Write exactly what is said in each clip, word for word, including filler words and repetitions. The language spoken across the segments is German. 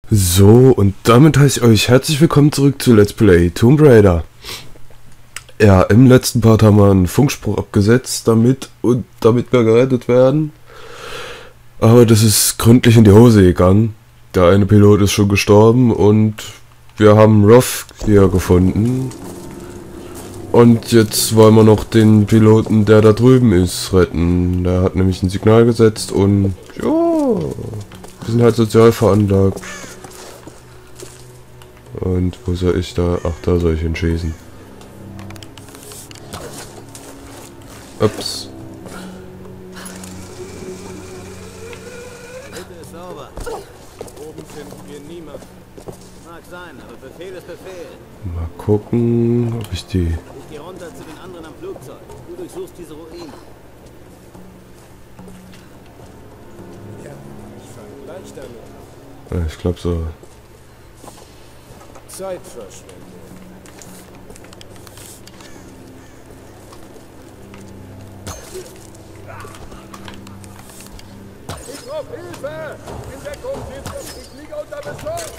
So, und damit heiße ich euch herzlich willkommen zurück zu Let's Play Tomb Raider. Ja, im letzten Part haben wir einen Funkspruch abgesetzt, damit und damit wir gerettet werden. Aber das ist gründlich in die Hose gegangen. Der eine Pilot ist schon gestorben und wir haben Roth hier gefunden. Und jetzt wollen wir noch den Piloten, der da drüben ist, retten. Der hat nämlich ein Signal gesetzt und ja, wir sind halt sozial veranlagt. Und wo soll ich da? Ach, da soll ich hinschießen. Ups. Mitte ist sauber. Oben finden wir niemanden. Mag sein, aber Befehl ist Befehl. Mal gucken, ob ich die... Ich gehe runter zu den anderen am Flugzeug. Du durchsuchst diese Ruinen. Ja, ich fange gleich damit. Ja, ich glaube so. Zeitverschwendung. Ich brauche Hilfe! In Deckung, ich liege unter Beschuss!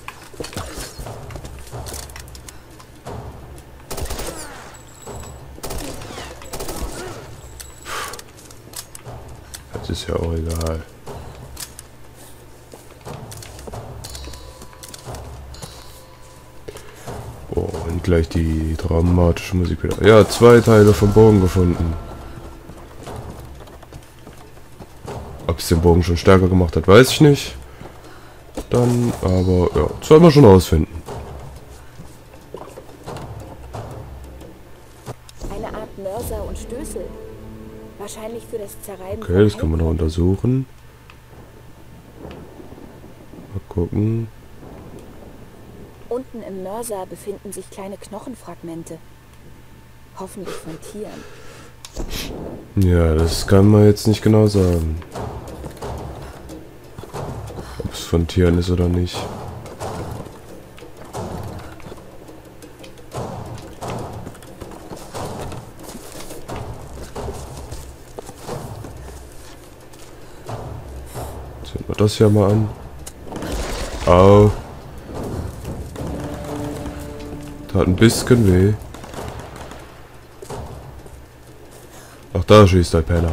Das ist ja auch egal. Oh, und gleich die dramatische Musik wieder. Ja, zwei Teile vom Bogen gefunden. Ob es den Bogen schon stärker gemacht hat, weiß ich nicht. Dann, aber ja, das werden wir schon rausfinden. Eine Art Mörser und Stößel. Wahrscheinlich für das Zerreiben. Okay, das kann man noch untersuchen. Mal gucken. Unten im Mörser befinden sich kleine Knochenfragmente. Hoffentlich von Tieren. Ja, das kann man jetzt nicht genau sagen. Ob es von Tieren ist oder nicht. Sehen wir das hier mal an. Au. Tat ein bisschen weh. Ach, da schießt der Penner.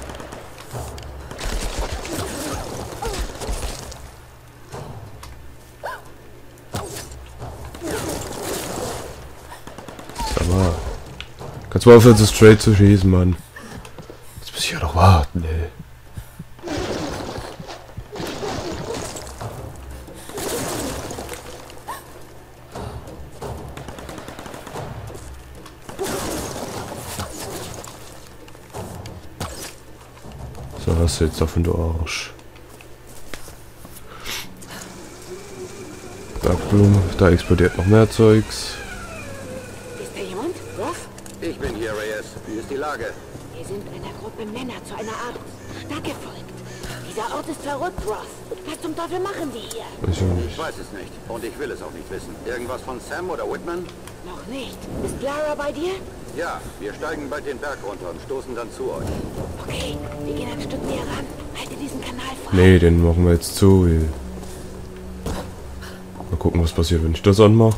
Sag mal. Kannst du mal aufhören, so straight zu schießen, Mann. Jetzt muss ich ja noch warten, ey. So, hast du jetzt davon, du Arsch. Bergblume, da explodiert noch mehr Zeugs. Ist da jemand? Was? Ich bin hier, Reyes. Wie ist die Lage? Wir sind einer Gruppe Männer zu einer Art Stadt gefolgt. Dieser Ort ist verrückt, Roth. Was zum Teufel machen die hier? Ich auch Ich nicht. weiß es nicht. Und ich will es auch nicht wissen. Irgendwas von Sam oder Whitman? Noch nicht. Ist Lara bei dir? Ja, wir steigen bald den Berg runter und stoßen dann zu euch. Okay, wir gehen ein Stück näher ran. Halte diesen Kanal frei. Nee, den machen wir jetzt zu. Ey. Mal gucken, was passiert, wenn ich das anmache.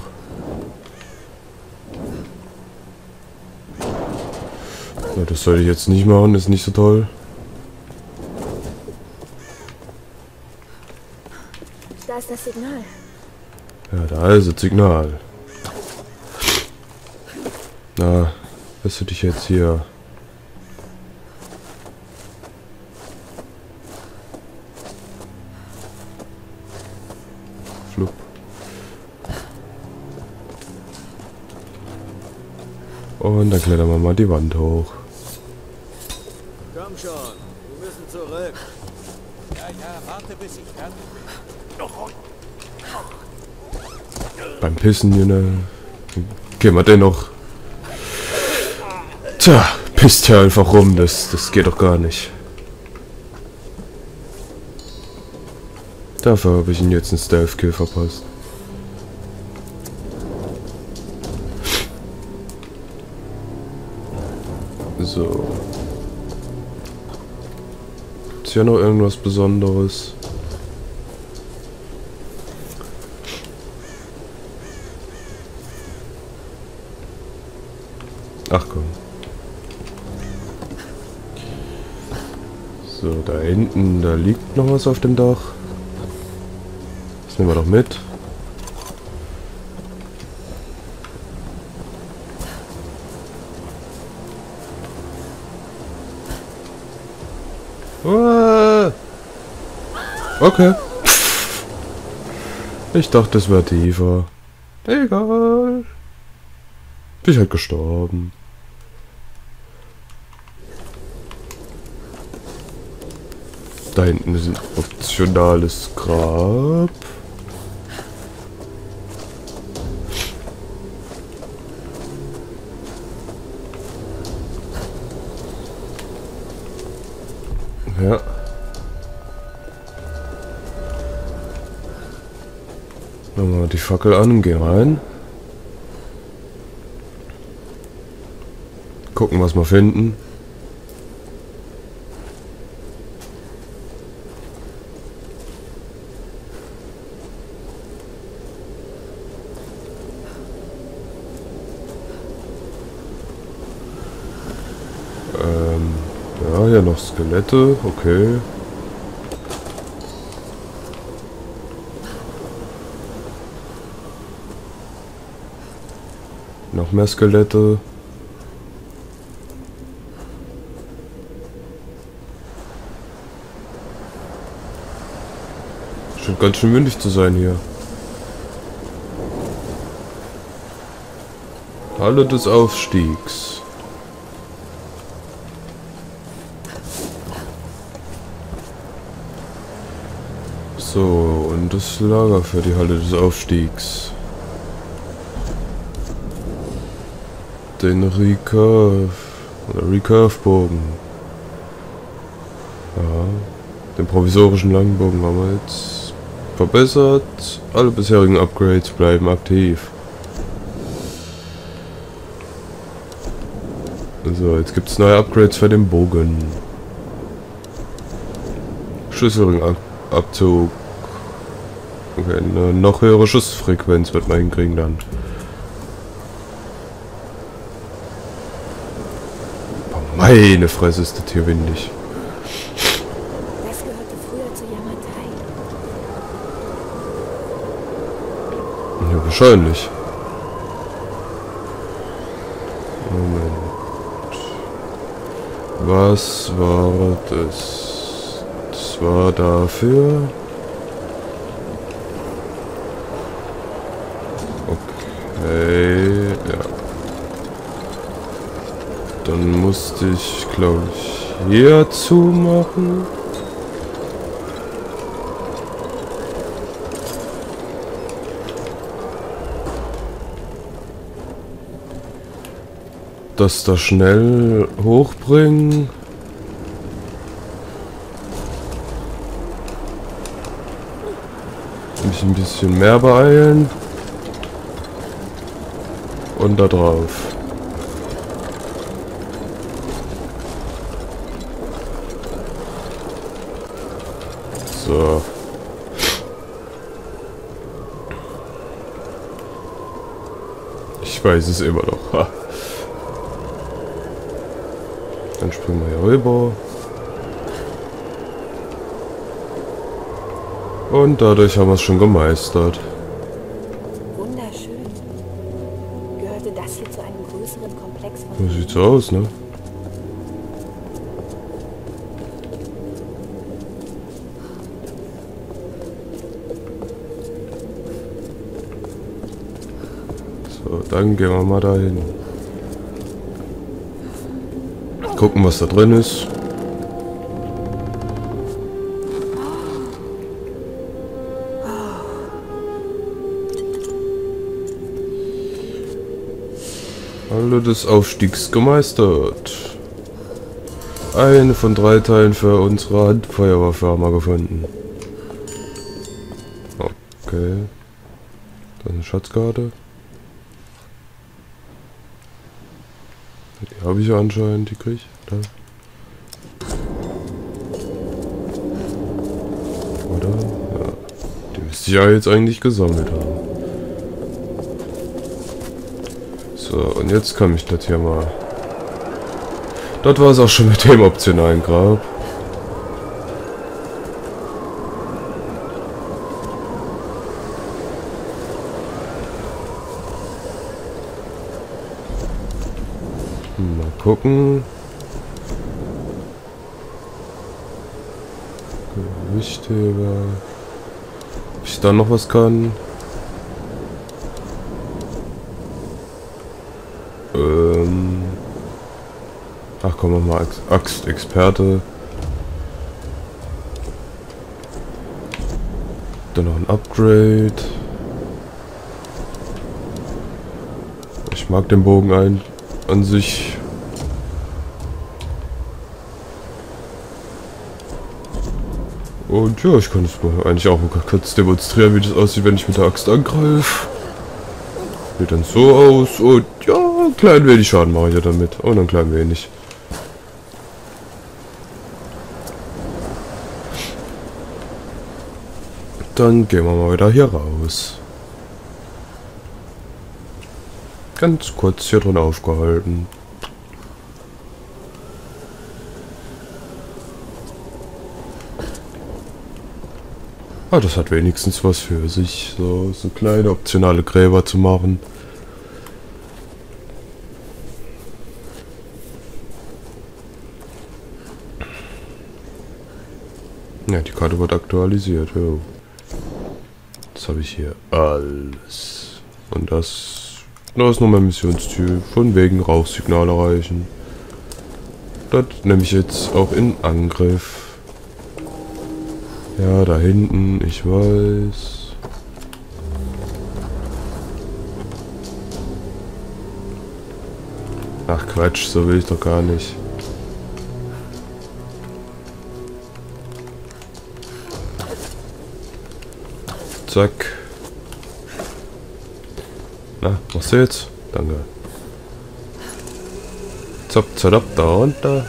Ja, das sollte ich jetzt nicht machen, ist nicht so toll. Da ist das Signal. Ja, da ist das Signal. Na, lässt du dich jetzt hier... Flup. Und dann klettern wir mal die Wand hoch. Komm schon, wir müssen zurück. Ja, ja, warte, bis ich fertig bin. Beim Pissen, Junge. Gehen wir denn noch... Tja, pisst ja einfach rum, das, das geht doch gar nicht. Dafür habe ich ihn jetzt einen Stealth-Kill verpasst. So. Ist hier noch irgendwas Besonderes? Ach komm. So, da hinten, da liegt noch was auf dem Dach. Das nehmen wir doch mit. Okay. Ich dachte, es wäre tiefer. Egal. Bin ich halt gestorben. Da hinten ist ein optionales Grab. Ja. Machen wir die Fackel an und gehen rein. Gucken, was wir finden. Ähm, ja, hier noch Skelette, okay. Noch mehr Skelette. Scheint ganz schön windig zu sein hier. Halle des Aufstiegs. So, und das Lager für die Halle des Aufstiegs. Den Recurve oder Recurve-Bogen. Ja, den provisorischen Langbogen haben wir jetzt verbessert. Alle bisherigen Upgrades bleiben aktiv. So, jetzt gibt es neue Upgrades für den Bogen. Schlüsselringabzug. Okay, eine noch höhere Schussfrequenz wird man hinkriegen dann. Meine Fresse, ist das hier windig. Das gehörte früher zur Yamatai. Ja, wahrscheinlich. Moment. Was war das? Das war dafür. Okay, ja. Dann musste ich, glaube ich, hier zumachen. Das da schnell hochbringen. Mich ein bisschen mehr beeilen. Und da drauf. So. Ich weiß es immer noch. Ha. Dann springen wir hier rüber. Und dadurch haben wir es schon gemeistert. Wunderschön. Gehörte das hier zu einem größeren Komplex von... So sieht so aus, ne? So, dann gehen wir mal dahin. Gucken, was da drin ist. Halle des Aufstiegs gemeistert. Eine von drei Teilen für unsere Handfeuerwaffe haben wir gefunden. Okay. Das ist eine Schatzkarte. Die habe ich ja anscheinend, die kriege ich. Da. Oder? Ja. Die müsste ich ja jetzt eigentlich gesammelt haben. So, und jetzt kann ich das hier mal Das war es auch schon mit dem optionalen Grab. Mal gucken. Gewichtheber. Ob ich da noch was kann? Ähm. Ach komm, mal Axt-Experte. Dann noch ein Upgrade. Ich mag den Bogen ein an sich. Und ja, ich kann es mal eigentlich auch mal kurz demonstrieren, wie das aussieht, wenn ich mit der Axt angreife. Sieht dann so aus und ja, ein klein wenig Schaden mache ich ja damit. Und ein klein wenig. Dann gehen wir mal wieder hier raus. Ganz kurz hier drin aufgehalten. Ah, das hat wenigstens was für sich, so, so kleine optionale Gräber zu machen. Ja, die Karte wird aktualisiert, ja. Jetzt habe ich hier alles. Und das, das ist noch mein Missionsziel. Von wegen Rauchsignal erreichen. Das nehme ich jetzt auch in Angriff. Ja, da hinten, ich weiß. Ach Quatsch, so will ich doch gar nicht. Zack. Na, was jetzt? Danke. Zap, zap, da runter.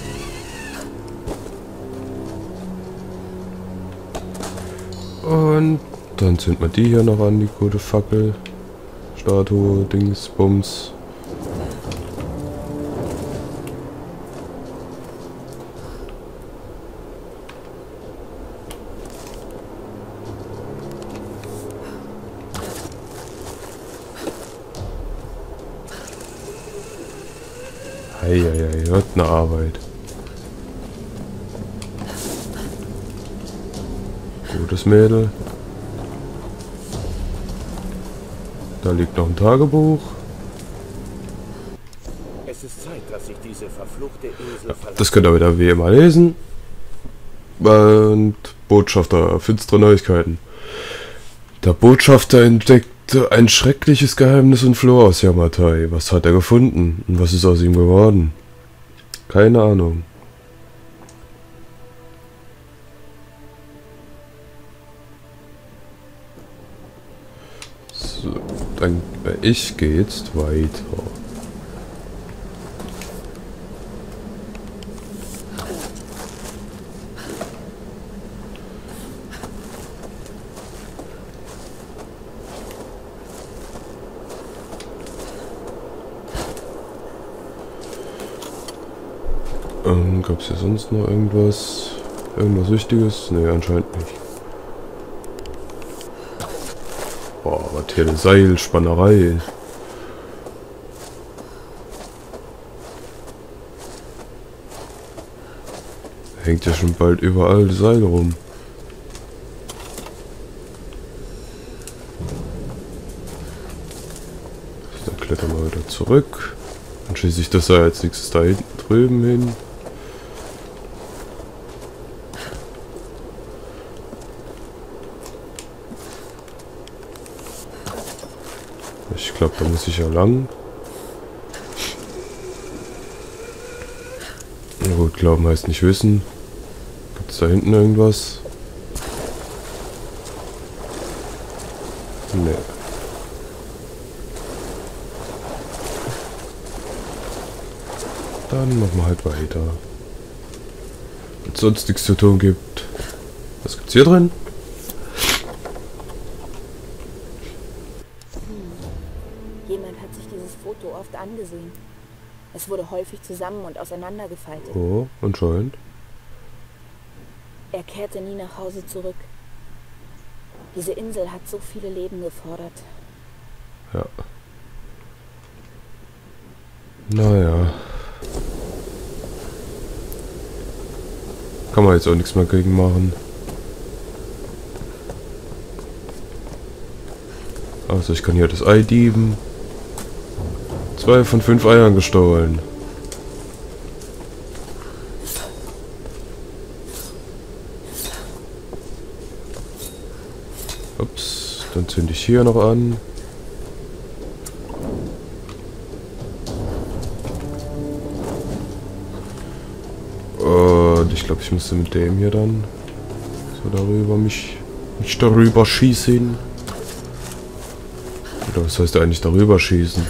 Und dann zünden wir die hier noch an, die gute Fackel. Statue, Dings, Bums. Eieiei, hört eine Arbeit. Gutes Mädel. Da liegt noch ein Tagebuch. Es ist Zeit, dass sich diese verfluchte Insel Ja, das könnt ihr wieder wie immer lesen. Und Botschafter, finstere Neuigkeiten. Der Botschafter entdeckte ein schreckliches Geheimnis und floh aus Yamatai. Was hat er gefunden? Und was ist aus ihm geworden? Keine Ahnung. So, dann ich gehe jetzt weiter. Ähm, gab es hier sonst noch irgendwas? Irgendwas Wichtiges? Ne, anscheinend nicht. Boah, was hier eine Seilspannerei. Hängt ja schon bald überall Seil rum. Dann klettern wir wieder zurück. Dann schieße ich das Seil als nächstes da hinten drüben hin. Ich glaube, da muss ich ja lang. Na gut, glauben heißt nicht wissen. Gibt es da hinten irgendwas? Nee. Dann machen wir halt weiter. Wenn es sonst nichts zu tun gibt. Was gibt's hier drin? Jemand hat sich dieses Foto oft angesehen. Es wurde häufig zusammen und auseinandergefaltet. Oh, anscheinend. Er kehrte nie nach Hause zurück. Diese Insel hat so viele Leben gefordert. Ja. Naja. Kann man jetzt auch nichts mehr gegen machen. Also ich kann hier das Ei dieben. Zwei von fünf Eiern gestohlen. Ups, dann zünde ich hier noch an. Und ich glaube, ich müsste mit dem hier dann so darüber mich, mich darüber schießen. Oder was heißt eigentlich darüber schießen?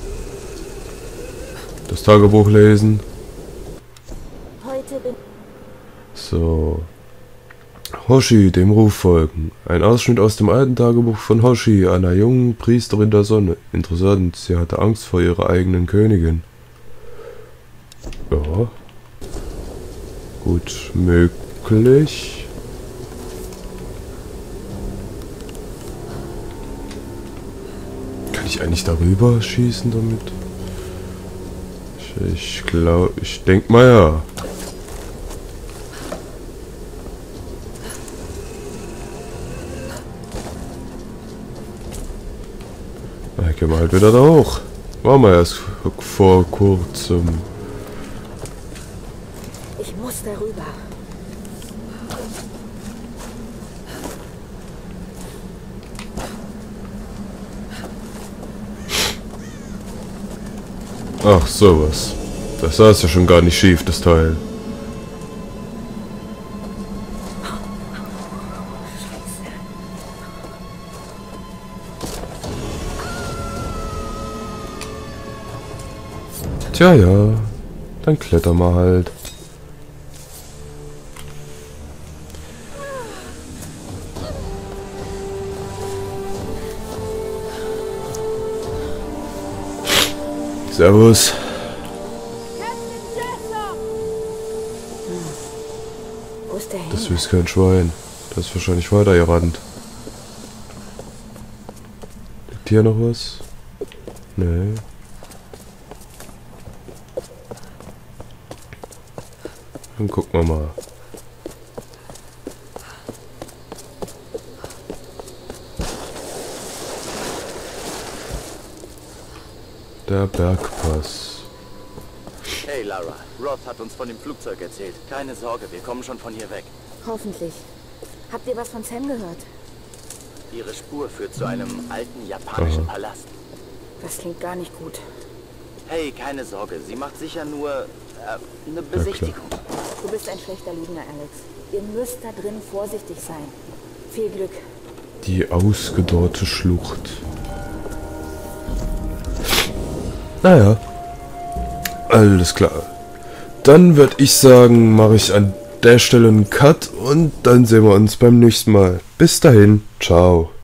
Das Tagebuch lesen. Heute bin So. Hoshi, dem Ruf folgen. Ein Ausschnitt aus dem alten Tagebuch von Hoshi, einer jungen Priesterin der Sonne. Interessant, sie hatte Angst vor ihrer eigenen Königin. Ja. Gut, möglich. Kann ich eigentlich darüber schießen damit? Ich, ich glaube, ich denke mal ja. Na, gehen wir halt wieder da hoch. Waren wir erst vor kurzem. Ich muss darüber. Ach, sowas. Das saß ja schon gar nicht schief, das Teil. Tja, ja. Dann klettern wir halt. Servus. Wo ist der hin? Das ist kein Schwein. Das ist wahrscheinlich weiter gerannt. Liegt hier noch was? Nee. Dann gucken wir mal. Der Bergpass. Hey Lara, Roth hat uns von dem Flugzeug erzählt. Keine Sorge, wir kommen schon von hier weg. Hoffentlich. Habt ihr was von Sam gehört? Ihre Spur führt zu einem alten japanischen Aha. Palast. Das klingt gar nicht gut. Hey, keine Sorge, sie macht sicher nur äh, eine Besichtigung. Du bist ein schlechter Lügner, Alex. Ihr müsst da drin vorsichtig sein. Viel Glück. Die ausgedorrte Schlucht. Naja. Alles klar. Dann würde ich sagen, mache ich an der Stelle einen Cut und dann sehen wir uns beim nächsten Mal. Bis dahin. Ciao.